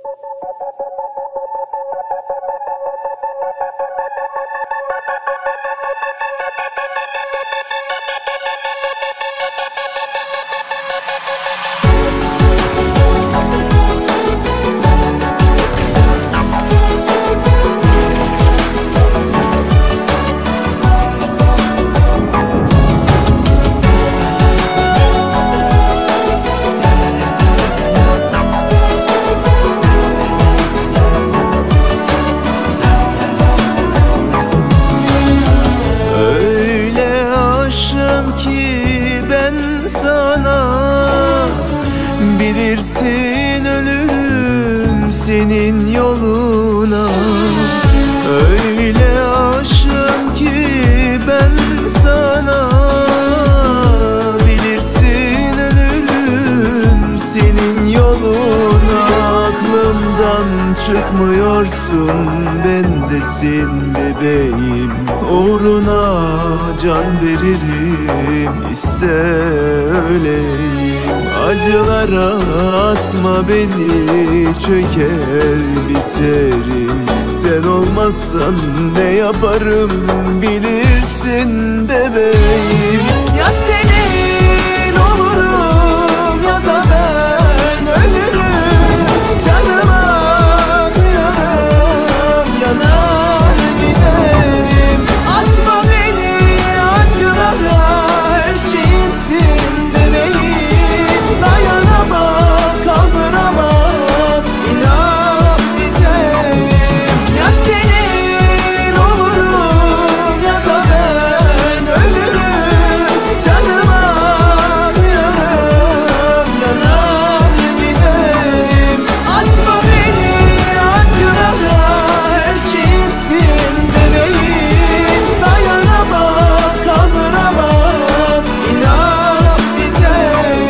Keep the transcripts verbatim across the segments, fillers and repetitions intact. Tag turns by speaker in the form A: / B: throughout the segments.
A: Bilirsin ölürüm senin yoluna. Öyle aşığım ki ben sana. Bilirsin ölürüm senin yoluna. Aklımdan çıkmıyorsun, bendesin bebeğim. Uğruna can veririm, iste öleyim. Acılara atma beni, çöker biterim. Sen olmazsan ne yaparım bilirsin bebeğim. Ya senin olurum ya da ben ölürüm. Canıma kıyarım, yanar giderim. Atma beni acılara, her şeyimsin bebeğim. Dayanamam, kaldıramam, inan biterim. Ya senin olurum ya da ben ölürüm. Canıma kıyarım, yanar giderim. Atma beni acılara, her şeyimsin bebeğim. Dayanamam, kaldıramam, inan biterim.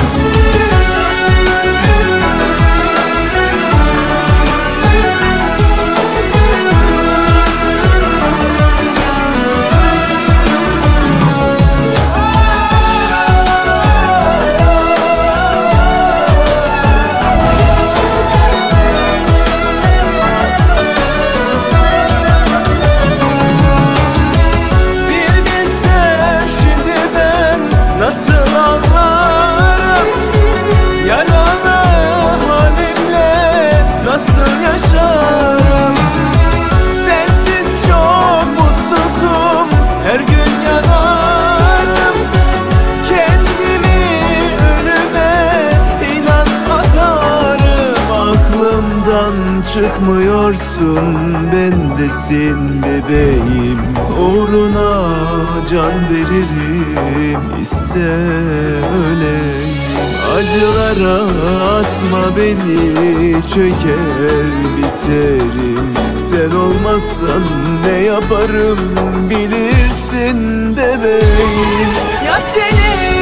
A: Çıkmıyorsun, bendesin bebeğim. Uğruna can veririm, iste öleyim. Acılara atma beni, çöker biterim. Sen olmazsan ne yaparım bilirsin bebeğim. Ya senin